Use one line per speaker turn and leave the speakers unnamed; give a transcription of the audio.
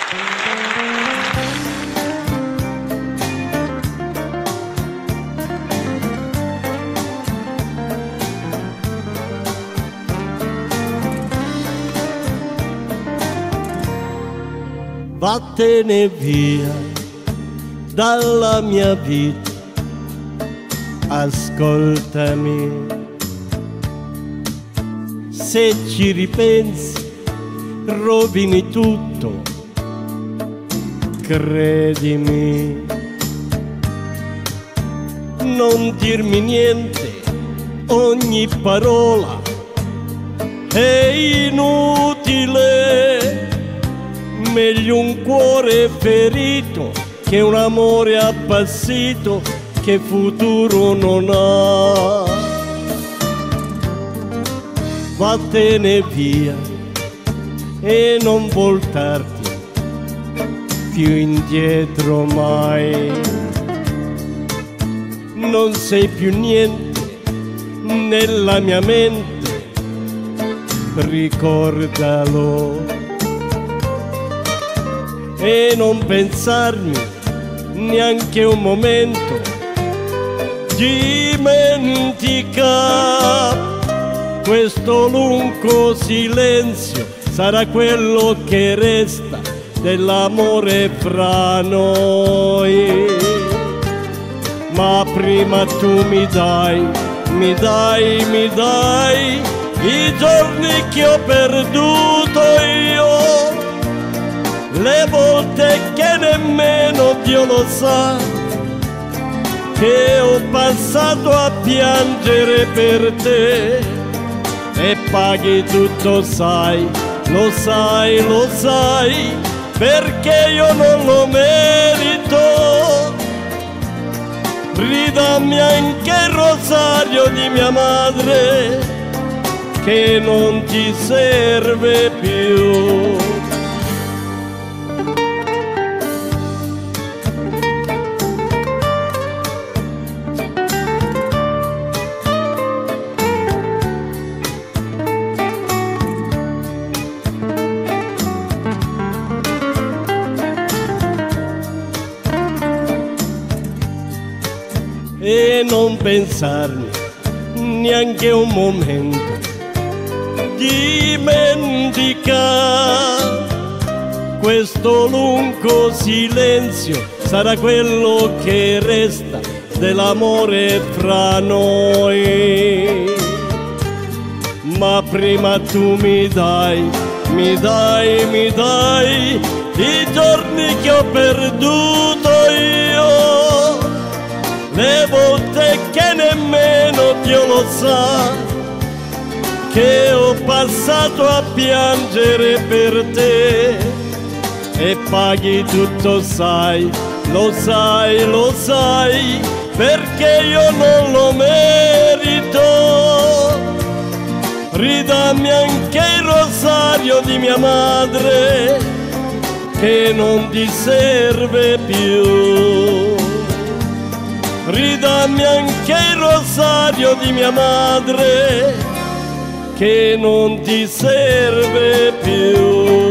Vattene via dalla mia vita, ascoltami. Se ci ripensi, rovini tutto, credimi. Non dirmi niente, ogni parola è inutile. Meglio un cuore ferito che un amore appassito che futuro non ha. Vattene via e non voltarti più indietro mai. Non sei più niente nella mia mente, ricordalo. E non pensarmi neanche un momento, dimentica. Questo lungo silenzio sarà quello che resta dell'amore fra noi. Ma prima tu mi dai i giorni che ho perduto io, le volte che nemmeno Dio lo sa, che ho passato a piangere per te, e paghi tutto, sai, lo sai, perché io non lo merito. Ridammi anche il rosario di mia madre, che non ti serve più. E non pensarmi neanche un momento, dimentica. Questo lungo silenzio sarà quello che resta dell'amore fra noi. Ma prima tu mi dai i giorni che ho perduto io, le volte che nemmeno Dio lo sa, che ho passato a piangere per te, e paghi tutto, sai, lo sai, perché io non lo merito. Ridammi anche il rosario di mia madre, che non ti serve più. Ridammi anche il rosario di mia madre, che non ti serve più.